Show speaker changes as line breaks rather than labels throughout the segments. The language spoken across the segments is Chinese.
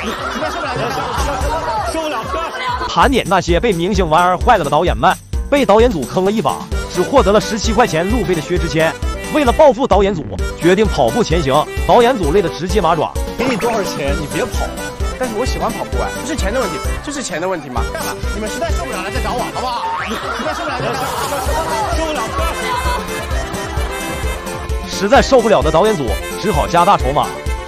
实在受不了，受不了！
盘点那些被明星玩而坏了的导演们，被导演组坑了一把，只获得了17块钱路费的薛之谦，为了报复导演组，决定跑步前行。导演组累得直接麻爪。
给你多少钱，你别跑。但是我喜欢跑步啊，这是钱的问题，这是钱的问题吗？干了，你们实在受不了了再找我，好不好？实在受不了，受不了。
实在受不了的导演组只好加大筹码。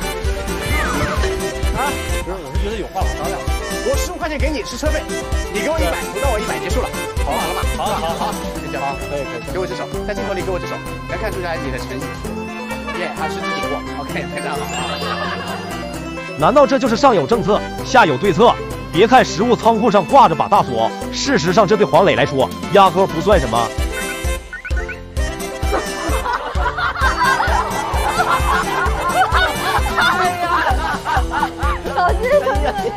啊，不是，我是觉得有话好商量。我15块钱给你是车费，你给我100，不到我100结束了，好了吧？好，就这样。好，可以，给我只手，在镜头里给我只手，来看出来你的诚意。耶，他十指紧握 ，OK， 非常好。
难道这就是上有政策，下有对策？别看食物仓库上挂着把大锁，事实上这对黄磊来说压根不算什么。
好激动！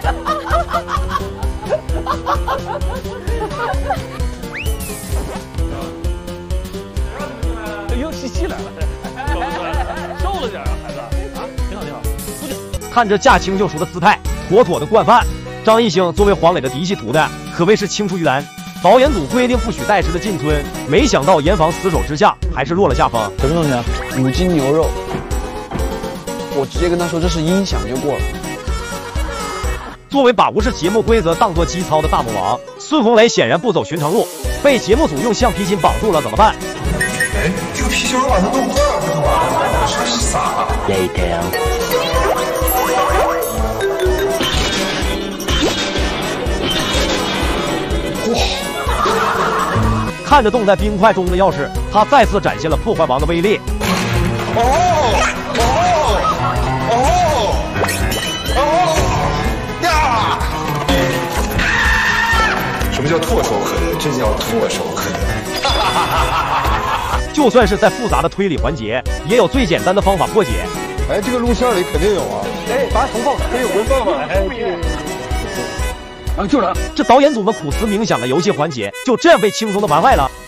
又吸气来了，瘦了点啊，孩子啊，挺好。
看着驾轻就熟的姿态，妥妥的惯犯。张艺兴作为黄磊的嫡系徒弟，可谓是青出于蓝。导演组规定不许带食的进村，没想到严防死守之下，还是落了下风。
什么东西啊？5斤牛肉。我直接跟他说这是音响就过了。
作为把无视节目规则当作基操的大魔王，孙红雷显然不走寻常路，被节目组用橡皮筋绑住了，怎么办？
哎，这个皮球把它弄断了，不就完了？真是傻。看着冻在冰块中的钥匙，他再次展现了破坏王的威力。 什么叫唾手可得？这叫唾手可得。
就算是在复杂的推理环节，也有最简单的方法破解。
哎，这个录像里肯定有啊。
哎，把它重放，可以回放吗？哎，
啊，就是他。
这导演组们苦思冥想的游戏环节，就这样被轻松的玩坏了。